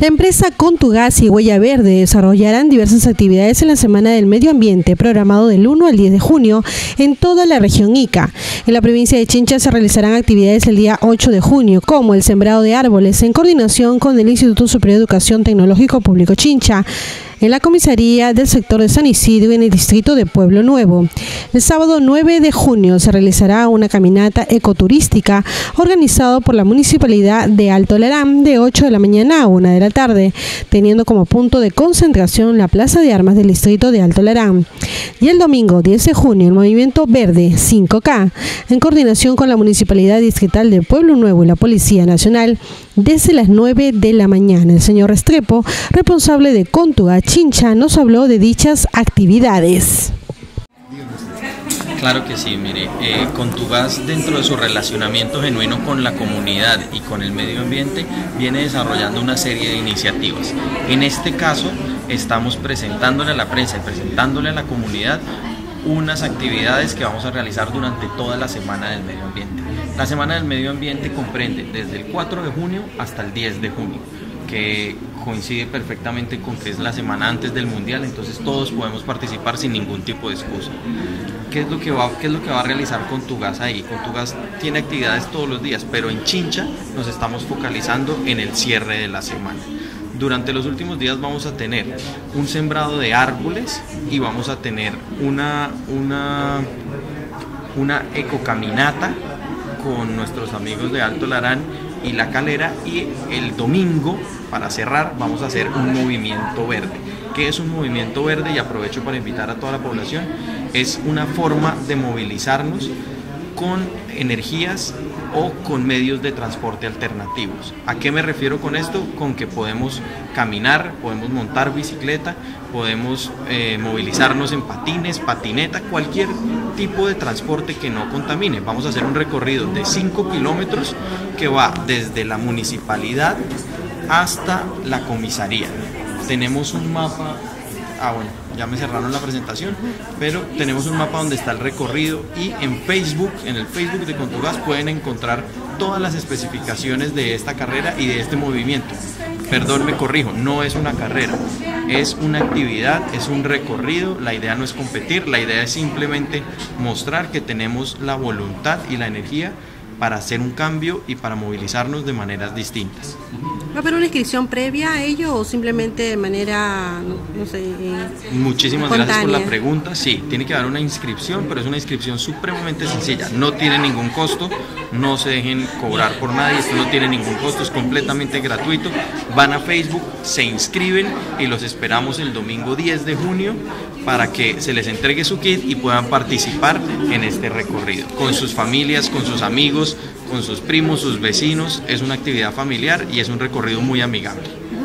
La empresa Contugas y Huella Verde desarrollarán diversas actividades en la Semana del Medio Ambiente, programado del 1 al 10 de junio en toda la región Ica. En la provincia de Chincha se realizarán actividades el día 8 de junio, como el sembrado de árboles en coordinación con el Instituto Superior de Educación Tecnológico Público Chincha, en la comisaría del sector de San Isidro y en el distrito de Pueblo Nuevo. El sábado 9 de junio se realizará una caminata ecoturística organizada por la Municipalidad de Alto Larán de 8 de la mañana a 1 de la tarde, teniendo como punto de concentración la Plaza de Armas del distrito de Alto Larán. Y el domingo 10 de junio el Movimiento Verde 5K, en coordinación con la Municipalidad Distrital de Pueblo Nuevo y la Policía Nacional, desde las 9 de la mañana. El señor Restrepo, responsable de Contugas Chincha, nos habló de dichas actividades. Claro que sí, mire, Contugas, dentro de su relacionamiento genuino con la comunidad y con el medio ambiente, viene desarrollando una serie de iniciativas. En este caso, estamos presentándole a la prensa y presentándole a la comunidad unas actividades que vamos a realizar durante toda la Semana del Medio Ambiente. La Semana del Medio Ambiente comprende desde el 4 de junio hasta el 10 de junio, que coincide perfectamente con que es la semana antes del Mundial, entonces todos podemos participar sin ningún tipo de excusa. ¿Qué es lo que va a realizar Contugas ahí? Contugas tiene actividades todos los días, pero en Chincha nos estamos focalizando en el cierre de la semana. Durante los últimos días vamos a tener un sembrado de árboles y vamos a tener una ecocaminata con nuestros amigos de Alto Larán y La Calera, y el domingo, para cerrar, vamos a hacer un movimiento verde. ¿Qué es un movimiento verde? Y aprovecho para invitar a toda la población. Es una forma de movilizarnos con energías o con medios de transporte alternativos. ¿A qué me refiero con esto? Con que podemos caminar, podemos montar bicicleta, podemos movilizarnos en patines, patineta, cualquier tipo de transporte que no contamine. Vamos a hacer un recorrido de 5 kilómetros que va desde la municipalidad hasta la comisaría. Tenemos un mapa, ya me cerraron la presentación, pero tenemos un mapa donde está el recorrido, y en Facebook, en el Facebook de Contugas, pueden encontrar todas las especificaciones de esta carrera y de este movimiento. Perdón, me corrijo, no es una carrera, es una actividad, es un recorrido. La idea no es competir, la idea es simplemente mostrar que tenemos la voluntad y la energía para hacer un cambio y para movilizarnos de maneras distintas. ¿Va a haber una inscripción previa a ello o simplemente de manera, no sé, Muchísimas espontánea? Gracias por la pregunta. Sí, tiene que haber una inscripción, pero es una inscripción supremamente sencilla. No tiene ningún costo, no se dejen cobrar por nadie, esto no tiene ningún costo, es completamente gratuito. Van a Facebook, se inscriben y los esperamos el domingo 10 de junio para que se les entregue su kit y puedan participar en este recorrido con sus familias, con sus amigos, con sus primos, sus vecinos. Es una actividad familiar y es un recorrido muy amigable.